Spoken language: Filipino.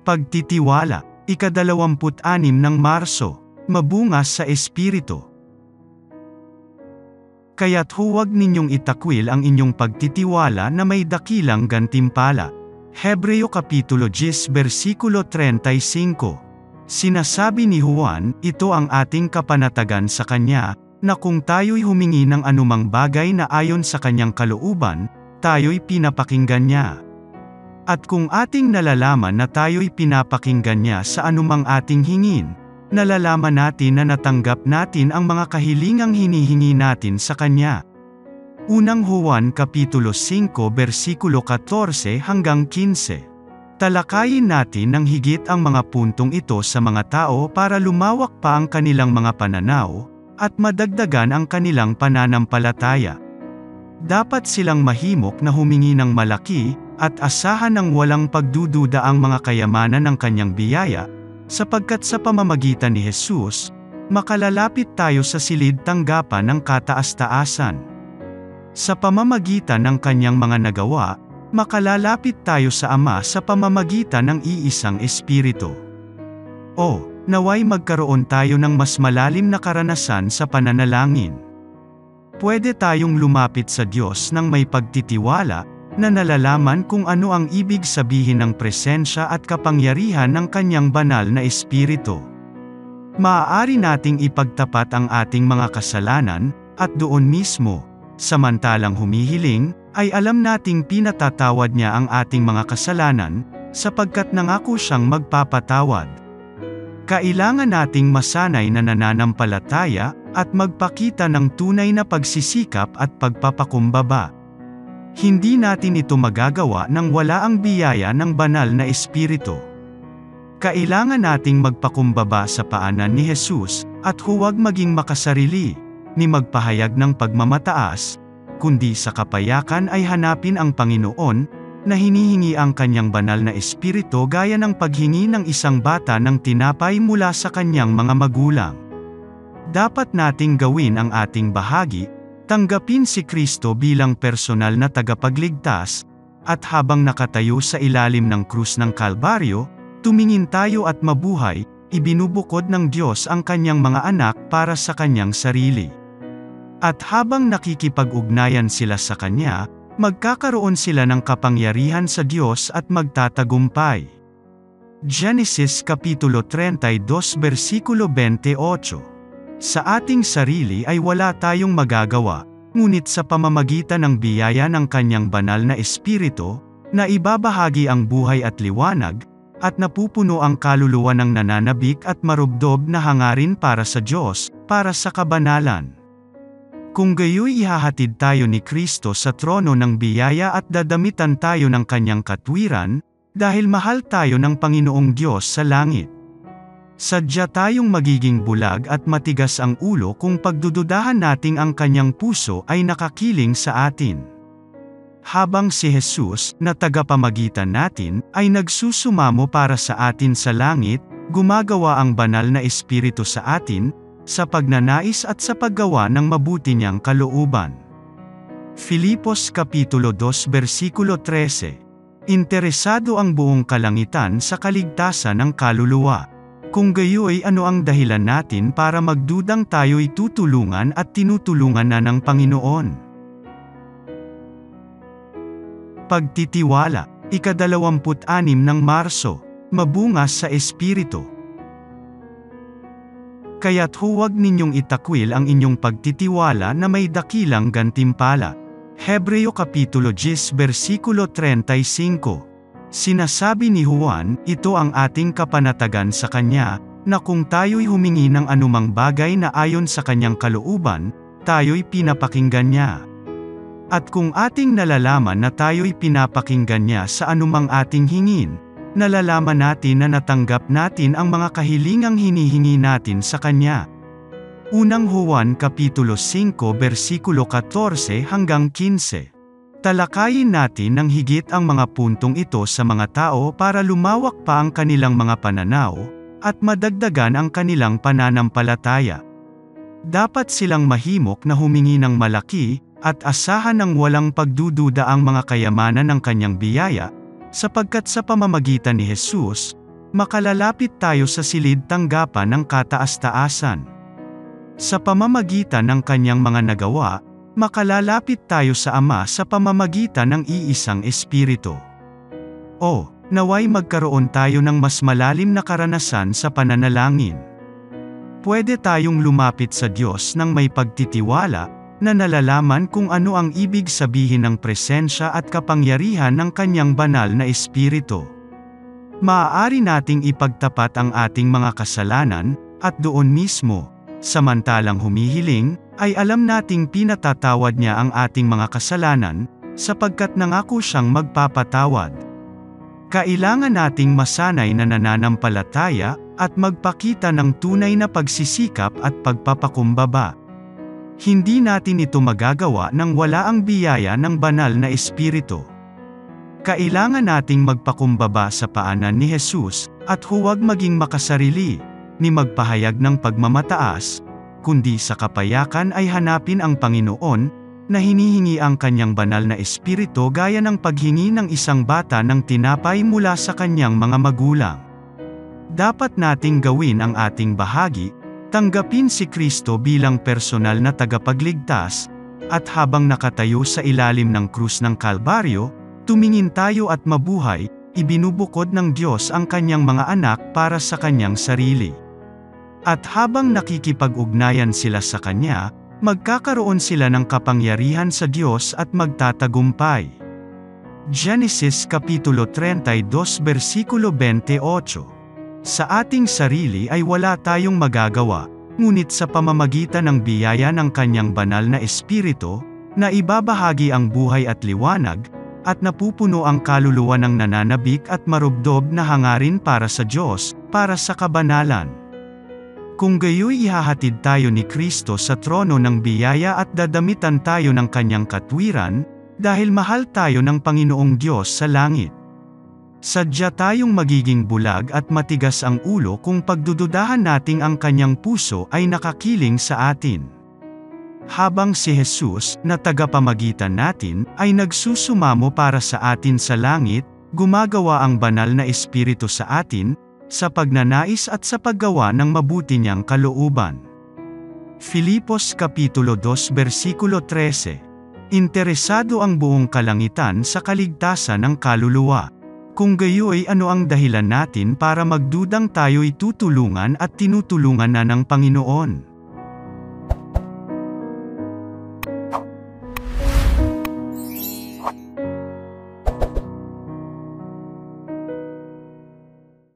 Pagtitiwala, ika-26 ng Marso, mabungas sa Espiritu. Kaya't huwag ninyong itakwil ang inyong pagtitiwala na may dakilang gantimpala. Hebreo Kapitulo 10 versikulo 35. Sinasabi ni Juan, ito ang ating kapanatagan sa Kanya, na kung tayo'y humingi ng anumang bagay na ayon sa Kanyang kalooban, tayo'y pinapakinggan niya. At kung ating nalalaman na tayo'y pinapakinggan niya sa anumang ating hingin, nalalaman natin na natanggap natin ang mga kahilingang hinihingi natin sa Kanya. Unang Juan Kapitulo 5 versikulo 14 hanggang 15. Talakayin natin ng higit ang mga puntong ito sa mga tao para lumawak pa ang kanilang mga pananaw, at madagdagan ang kanilang pananampalataya. Dapat silang mahimok na humingi ng malaki, at asahan ng walang pagdududa ang mga kayamanan ng Kanyang biyaya, sapagkat sa pamamagitan ni Jesus, makalalapit tayo sa silid tanggapan ng kataas-taasan. Sa pamamagitan ng Kanyang mga nagawa, makalalapit tayo sa Ama sa pamamagitan ng iisang Espiritu. O, naway magkaroon tayo ng mas malalim na karanasan sa pananalangin. Pwede tayong lumapit sa Diyos ng may pagtitiwala, na nalalaman kung ano ang ibig sabihin ng presensya at kapangyarihan ng Kanyang banal na Espiritu. Maaari nating ipagtapat ang ating mga kasalanan, at doon mismo, samantalang humihiling, ay alam nating pinatatawad niya ang ating mga kasalanan, sapagkat nangako siyang magpapatawad. Kailangan nating masanay na nananampalataya, at magpakita ng tunay na pagsisikap at pagpapakumbaba. Hindi natin ito magagawa nang wala ang biyaya ng banal na Espiritu. Kailangan nating magpakumbaba sa paanan ni Jesus, at huwag maging makasarili, ni magpahayag ng pagmamataas, kundi sa kapayakan ay hanapin ang Panginoon, na hinihingi ang Kanyang banal na Espiritu gaya ng paghingi ng isang bata ng tinapay mula sa kanyang mga magulang. Dapat nating gawin ang ating bahagi, tanggapin si Kristo bilang personal na tagapagligtas, at habang nakatayo sa ilalim ng krus ng Kalbaryo, tumingin tayo at mabuhay, ibinubukod ng Diyos ang Kanyang mga anak para sa Kanyang sarili. At habang nakikipag-ugnayan sila sa Kanya, magkakaroon sila ng kapangyarihan sa Diyos at magtatagumpay. Genesis Kapitulo 32 versikulo 28. Sa ating sarili ay wala tayong magagawa, ngunit sa pamamagitan ng biyaya ng Kanyang banal na Espiritu, na ibabahagi ang buhay at liwanag, at napupuno ang kaluluwa ng nananabik at marubdob na hangarin para sa Diyos, para sa kabanalan. Kung gayoy ihahatid tayo ni Kristo sa trono ng biyaya at dadamitan tayo ng Kanyang katwiran, dahil mahal tayo ng Panginoong Diyos sa langit. Sadya tayong magiging bulag at matigas ang ulo kung pagdududahan nating ang Kanyang puso ay nakakiling sa atin. Habang si Jesus, na tagapamagitan natin, ay nagsusumamo para sa atin sa langit, gumagawa ang banal na Espiritu sa atin, sa pagnanais at sa paggawa ng mabuti niyang kalooban. Filipos Kapitulo 2 versikulo 13. Interesado ang buong kalangitan sa kaligtasan ng kaluluwa. Kung gayoy ano ang dahilan natin para magdudang tayo'y tutulungan at tinutulungan na ng Panginoon? Pagtitiwala, ika-26 ng Marso, mabungas sa Espiritu. Kaya't huwag ninyong itakwil ang inyong pagtitiwala na may dakilang gantimpala. Hebreo Kapitulo 10 versikulo 35. Sinasabi ni Juan, ito ang ating kapanatagan sa Kanya, na kung tayo'y humingi ng anumang bagay na ayon sa Kanyang kalooban, tayo'y pinapakinggan niya. At kung ating nalalaman na tayo'y pinapakinggan niya sa anumang ating hingin, nalalaman natin na natanggap natin ang mga kahilingang hinihingi natin sa Kanya. Unang Juan Kapitulo 5 versikulo 14 hanggang 15. Talakayin natin ng higit ang mga puntong ito sa mga tao para lumawak pa ang kanilang mga pananaw, at madagdagan ang kanilang pananampalataya. Dapat silang mahimok na humingi ng malaki, at asahan ng walang pagdududa ang mga kayamanan ng Kanyang biyaya, sapagkat sa pamamagitan ni Jesus, makalalapit tayo sa silid tanggapan ng kataas-taasan. Sa pamamagitan ng kanyang mga nagawa, makalalapit tayo sa Ama sa pamamagitan ng iisang Espiritu. O, naway magkaroon tayo ng mas malalim na karanasan sa pananalangin. Pwede tayong lumapit sa Diyos ng may pagtitiwala, na nalalaman kung ano ang ibig sabihin ng presensya at kapangyarihan ng kanyang banal na Espiritu. Maaari nating ipagtapat ang ating mga kasalanan, at doon mismo, samantalang humihiling, ay alam nating pinatatawad niya ang ating mga kasalanan, sapagkat nangako siyang magpapatawad. Kailangan nating masanay na nananampalataya, at magpakita ng tunay na pagsisikap at pagpapakumbaba. Hindi natin ito magagawa nang wala ang biyaya ng banal na Espiritu. Kailangan nating magpakumbaba sa paanan ni Jesus, at huwag maging makasarili, ni magpahayag ng pagmamataas, kundi sa kapayakan ay hanapin ang Panginoon, na hinihingi ang kanyang banal na Espiritu gaya ng paghingi ng isang bata ng tinapay mula sa kanyang mga magulang. Dapat nating gawin ang ating bahagi, tanggapin si Kristo bilang personal na tagapagligtas, at habang nakatayo sa ilalim ng krus ng Kalbaryo, tumingin tayo at mabuhay, ibinubukod ng Diyos ang kanyang mga anak para sa kanyang sarili. At habang nakikipag-ugnayan sila sa Kanya, magkakaroon sila ng kapangyarihan sa Diyos at magtatagumpay. Genesis Kapitulo 32 Versikulo 28. Sa ating sarili ay wala tayong magagawa, ngunit sa pamamagitan ng biyaya ng kanyang banal na Espiritu, na ibabahagi ang buhay at liwanag, at napupuno ang kaluluwa ng nananabik at marubdob na hangarin para sa Diyos, para sa kabanalan. Kung gayoy ihahatid tayo ni Kristo sa trono ng biyaya at dadamitan tayo ng kanyang katwiran, dahil mahal tayo ng Panginoong Diyos sa langit. Sadya tayong magiging bulag at matigas ang ulo kung pagdududahan nating ang kanyang puso ay nakakiling sa atin. Habang si Jesus, na tagapamagitan natin, ay nagsusumamo para sa atin sa langit, gumagawa ang banal na Espiritu sa atin, sa pagnanais at sa paggawa ng mabuti niyang kalooban. Filipos Kapitulo 2 Versikulo 13. Interesado ang buong kalangitan sa kaligtasan ng kaluluwa. Kung gayoy ano ang dahilan natin para magdudang tayo'y tutulungan at tinutulungan na ng Panginoon?